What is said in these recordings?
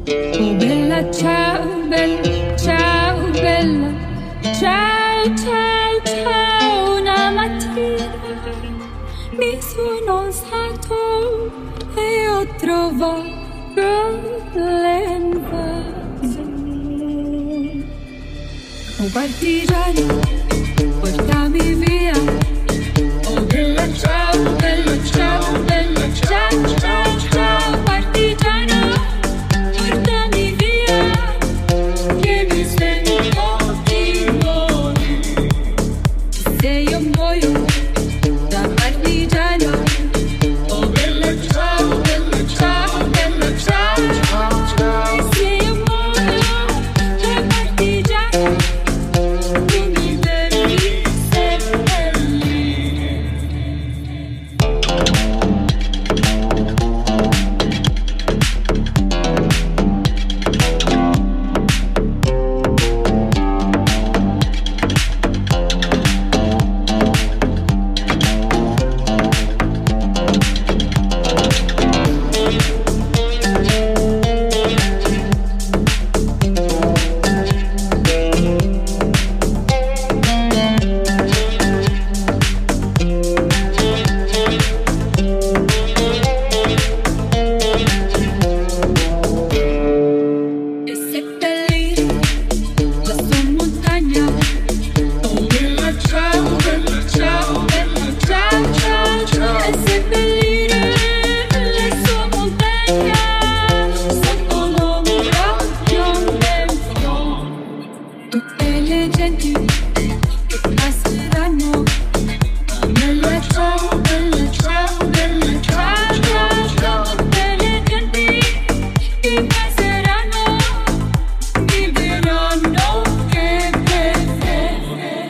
Oh bella, ciao bella, ciao bella, ciao ciao ciao. Una mattina mi sono alzato e ho trovato l'invaso. Oh partigiano, portami via. Oh bella, ciao bella, ciao bella, ciao ciao ciao. Partigiano, portami via, che mi sento di morire. Se io muoio da partigiano. Oh bella, ciao bella, ciao bella, ciao ciao ciao. Se io muoio da partigiano, tu mi devi seppellire. E seppellire lassù in montagna. Oh bella, ciao bella, ciao bella, ciao ciao ciao. E seppellire lassù in montagna, sotto l'ombra di un bel fiore. Tutte le genti che passeranno. Oh bella, ciao bella, ciao bella, ciao ciao ciao. Tutte le genti che passeranno mi diranno che belle.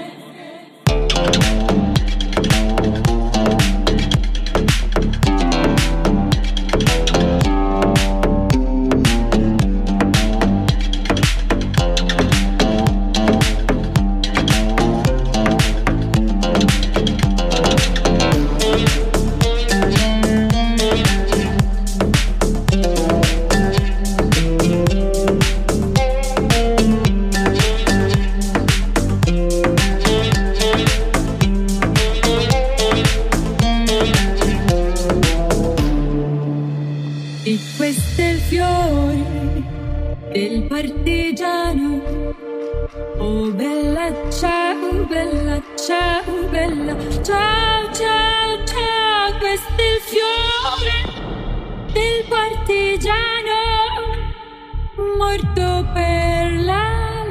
E questo è il fiore del partigiano. Oh bella, ciao bella, ciao bella, ciao ciao ciao. Questo è il fiore del partigiano, morto per la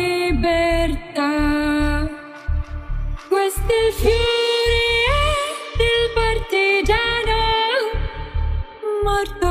libertà. Questo è il fiore del partigiano, morto